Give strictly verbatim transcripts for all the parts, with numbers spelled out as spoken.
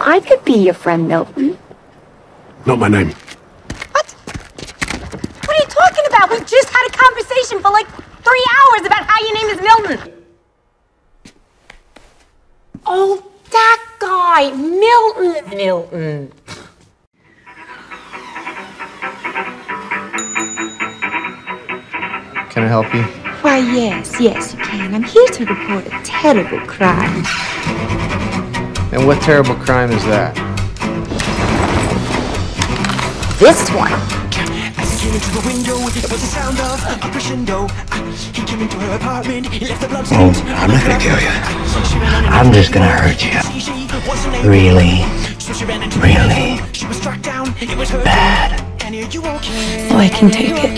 I could be your friend, Milton. Not my name. What? What are you talking about? We just had a conversation for like three hours about how your name is Milton. Oh, that guy, Milton. Milton. Can I help you? Why, yes, yes, you can. I'm here to report a terrible crime. And what terrible crime is that? This one. Oh, I'm not gonna kill you. I'm just gonna hurt you. Really, really bad. Oh, I can take it.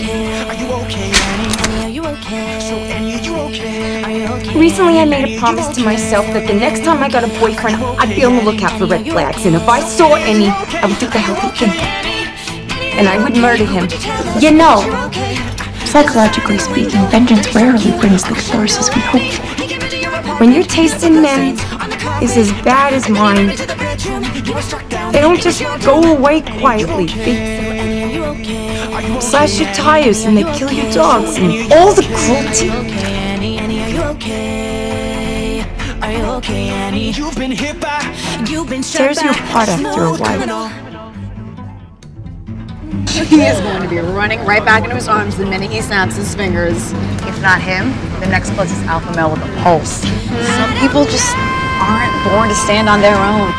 Recently, I made a promise to myself that the next time I got a boyfriend, I'd be on the lookout for red flags, and if I saw any, I would do the healthy thing. And I would murder him. You know. Psychologically speaking, vengeance rarely brings the forces we hope for. When your taste in men is as bad as mine, they don't just go away quietly. They slash your tires and they kill your dogs and all the cruelty. Tears you apart after a while. He is going to be running right back into his arms the minute he snaps his fingers. If not him, the next closest alpha male with a pulse. Some people just aren't born to stand on their own.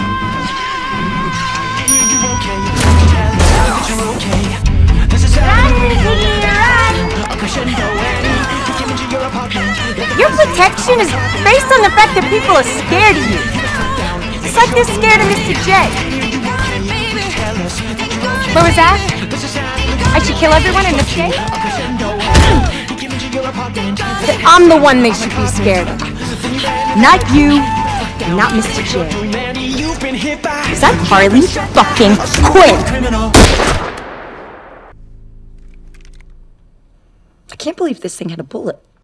Your protection is based on the fact that people are scared of you. It's like they're scared of Mister J. What was that? I should kill everyone in this game? I'm the one they should be scared of. Not you, and not Mister J. Is that Harley fucking Quinn? I can't believe this thing had a bullet.